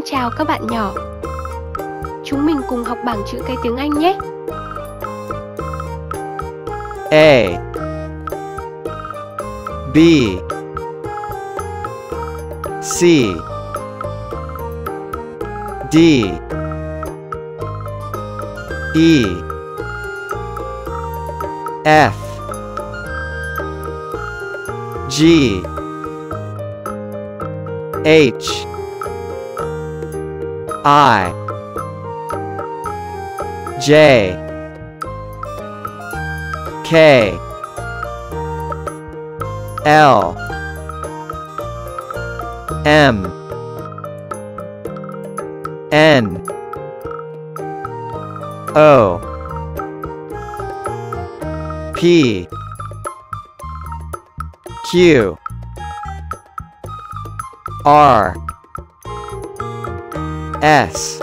chào các bạn nhỏ. Chúng mình cùng học bảng chữ cái tiếng Anh nhé. A B C D E F G H I J K L M N O P Q R S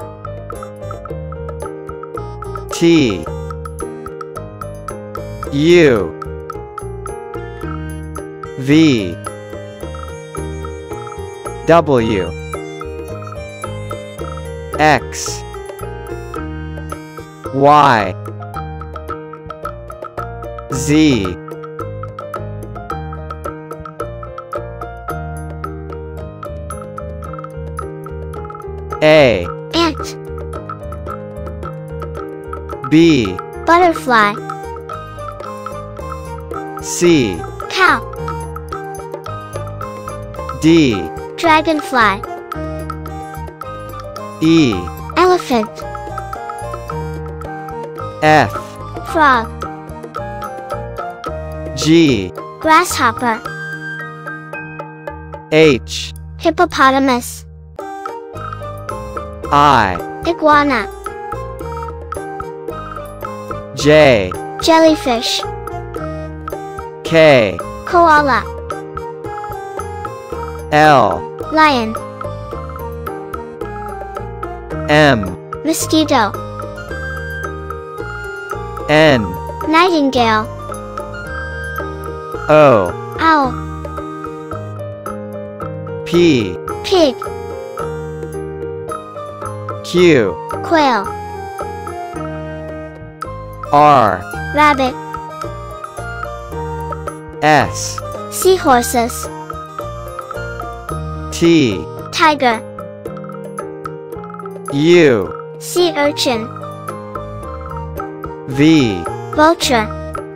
T U V W X Y Z A Ant. B Butterfly. C Cow. D Dragonfly. E Elephant. F Frog. G Grasshopper. H Hippopotamus. I Iguana. J Jellyfish. K Koala. L Lion. M Mosquito. N Nightingale. O Owl. P Pig. Q Quail. R Rabbit. S Seahorses. T Tiger. U Sea urchin. V Vulture.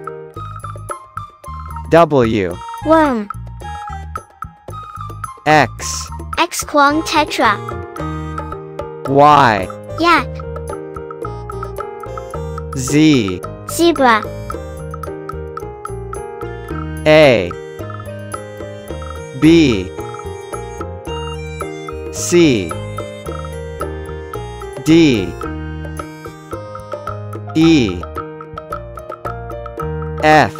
W Worm. X X-Quong tetra. Y Yak. Z Zebra. A B C D E F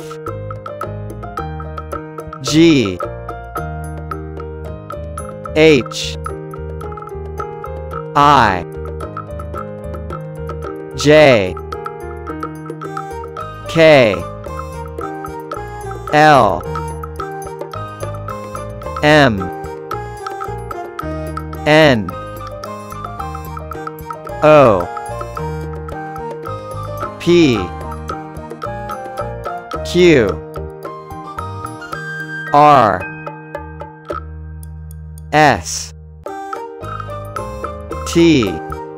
G H I J K L M N O P Q R S T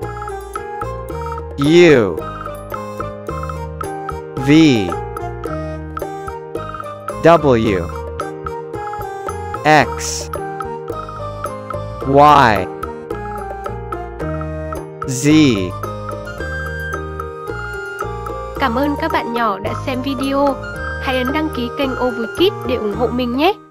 U V W X Y Z. Cảm ơn các bạn nhỏ đã xem video. Hãy ấn đăng ký kênh Oh Vui Kids để ủng hộ mình nhé.